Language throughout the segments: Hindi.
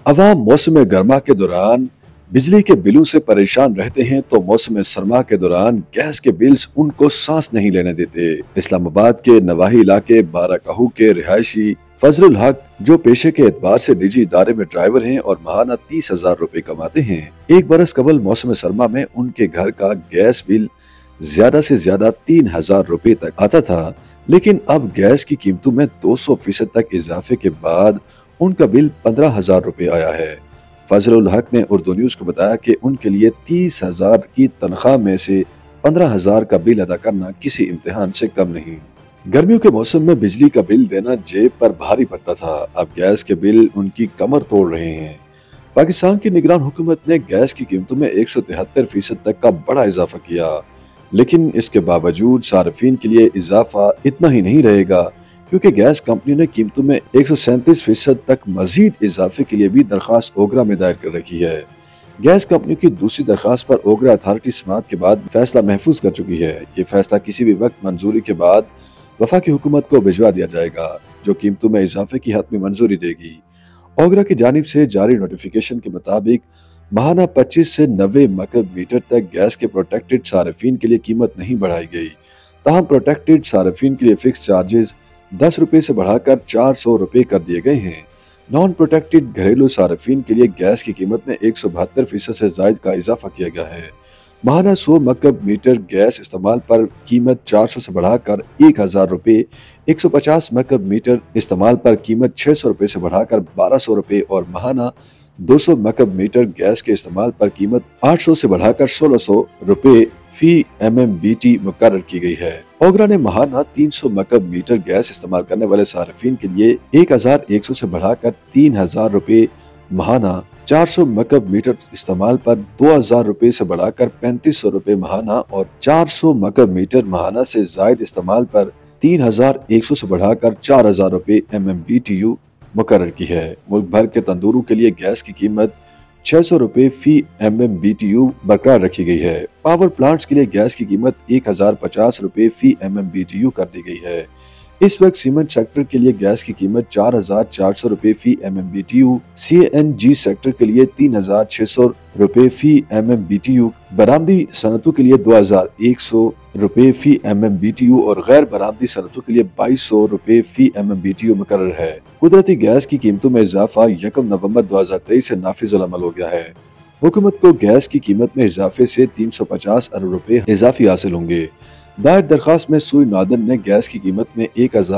अवाम मौसम गर्मा के दौरान बिजली के बिलों से परेशान रहते हैं तो मौसम सरमा के दौरान गैस के बिल्स उनको सांस नहीं लेने देते। इस्लामाबाद के नवाही इलाके बाराकाहू के रिहायशी फजलुल हक, जो पेशे के एतबार से निजी इदारे में ड्राइवर हैं और महाना 30,000 रुपए कमाते हैं, एक बरस कबल मौसम सरमा में उनके घर का गैस बिल ज्यादा से ज्यादा 3,000 रुपए तक आता था, लेकिन अब गैस की कीमतों में 200% तक इजाफे के बाद उनका बिल 15,000 रुपए आया है। फजलुल हक ने उर्दू न्यूज को बताया कि उनके लिए 30,000 की तनख्वाह में से 15,000 का बिल अदा करना किसी इम्तिहान से कम नहीं। गर्मियों के मौसम में बिजली का बिल देना जेब पर भारी पड़ता था, अब गैस के बिल उनकी कमर तोड़ रहे हैं। पाकिस्तान की निगरान हुकूमत ने गैस की कीमतों में 173% तक का बड़ा इजाफा किया, लेकिन इसके बावजूद सार्फिन के लिए इजाफा इतना ही नहीं रहेगा, क्योंकि गैस कंपनी ने कीमतों में 137% तक मजीद इजाफे के लिए भी दरख्वास्त ओगरा में दायर कर रखी है। गैस कंपनी की दूसरी दरख्वास्त पर ओगरा अथॉरिटी समाअत के बाद फैसला महफूज कर चुकी है। ये फैसला किसी भी वक्त मंजूरी के बाद वफाकी हुकूमत को भिजवा दिया जाएगा, जो कीमतों में इजाफे की हतमी मंजूरी देगी। ओगरा की जानिब से जारी नोटिफिकेशन के मुताबिक महाना 25 से 90 मकब मीटर तक गैस के प्रोटेक्टेड सार्फिन के लिए कीमत नहीं बढ़ाई गई। ताहम प्रोटेक्टेड सार्फिन के लिए फिक्स चार्जेस 10 रुपए से बढ़ाकर 400 रुपए कर दिए गए हैं। नॉन प्रोटेक्टेड घरेलू सार्फिन के लिए गैस की कीमत में 172% से जायद का इजाफा किया गया है। महाना 100 मकब मीटर गैस इस्तेमाल पर कीमत 400 से बढ़ाकर 1,000 रुपए, 150 मकब मीटर इस्तेमाल पर कीमत 600 रुपए से बढ़ाकर 1,200 रुपए और महाना 200 मकब मीटर गैस के इस्तेमाल पर कीमत 800 से बढ़ाकर 1,600 रुपए फी MMBT मुकर्रर की गई है। ओगरा ने महाना 300 मकब मीटर गैस इस्तेमाल करने वाले सार्फिन के लिए 1,100 से बढ़ाकर 3,000 रुपए, महाना 400 मकब मीटर इस्तेमाल पर 2,000 रुपए से बढ़ाकर 3,500 रुपए महाना और 400 मकब मीटर महाना से जायद इस्तेमाल पर 3,100 से बढ़ाकर 4,000 रुपए MMBTU मुकर्रर की है। मुल्क भर के तंदूरों के लिए गैस की कीमत 600 रुपए फी MMBTU बरकरार रखी गई है। पावर प्लांट्स के लिए गैस की कीमत 1,050 रुपए फी MMBTU कर दी गई है। इस वक्त सीमेंट सेक्टर के लिए गैस की कीमत 4,400 रुपए फी MMBTU, CNG सेक्टर के लिए 3,600 रुपए फी MMBTU, बरामदी सनतों के लिए 2,100 रुपए फी MMBTU और गैर बरामदी सनतों के लिए 2,200 रुपए फी MMBTU मुकर्रर है। कुदरती गैस की कीमतों में इजाफा 1 नवंबर 2023 से नाफिज अमल हो गया है। हुकूमत को गैस की कीमत में इजाफे से 350 अरब रुपए इजाफी हासिल होंगे। दायर दरखास्त में सुई नादन ने गैस की कीमत में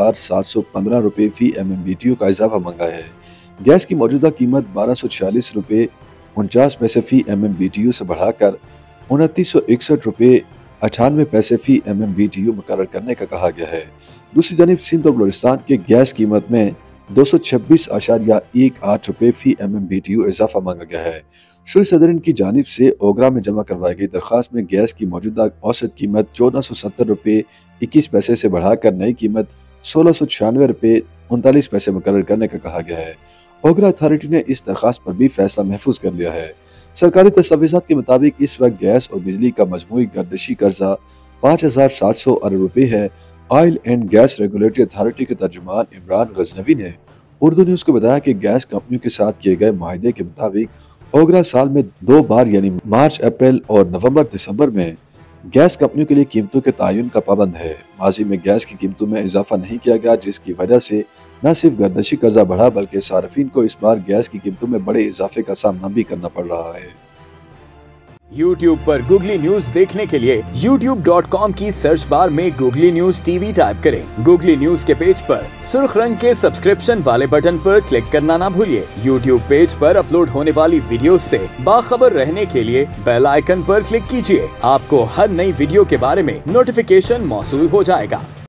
1,715 रुपए फी MMBTU का इजाफा मांगा है। गैस की मौजूदा कीमत 1,246 रुपए 49 पैसे फी MMBTU से बढ़ाकर 2,961 रुपए 98 पैसे फी MMBTU मुकर्रर करने का कहा गया है। दूसरी जानिब सिंध और बलूचिस्तान के गैस कीमत में 226.18 रुपए फी MMBTU इजाफा मांगा गया है। शुरू सदरिन की जानिब से ओगरा में जमा करवाई गई दरखास्त में गैस की मौजूदा औसत कीमत 1,470 रुपए 21 पैसे से बढ़ाकर नई कीमत 1,696 रुपए 39 पैसे मुकर्रर करने का कहा गया है। ओगरा अथॉरिटी ने इस दरखास्त पर भी फैसला महफूज कर लिया है। सरकारी दस्तावेजात के मुताबिक इस वक्त गैस और बिजली का मजमूई गर्दिशी कर्जा 5,700 अरब रुपए है। Oil and gas regulatory authority के तर्जुमान इमरान गजनवी ने उर्दू न्यूज को बताया कि गैस कंपनियों के साथ किए गए माहिदे के मुताबिक ओगरा साल में 2 बार यानी मार्च, अप्रैल और नवंबर, दिसंबर में गैस कंपनियों के लिए कीमतों के तयन का पाबंद है। माजी में गैस की कीमतों में इजाफा नहीं किया गया, जिसकी वजह से न सिर्फ गर्दिशी कर्जा बढ़ा बल्कि सार्फिन को इस बार गैस की कीमतों में बड़े इजाफे का सामना भी करना पड़ रहा है। YouTube पर गूगली न्यूज देखने के लिए youtube.com की सर्च बार में गूगली न्यूज TV टाइप करें। गूगली न्यूज के पेज पर सुर्ख रंग के सब्सक्रिप्शन वाले बटन पर क्लिक करना ना भूलिए। YouTube पेज पर अपलोड होने वाली वीडियोस से बाखबर रहने के लिए बेल आइकन पर क्लिक कीजिए। आपको हर नई वीडियो के बारे में नोटिफिकेशन मौसूल हो जाएगा।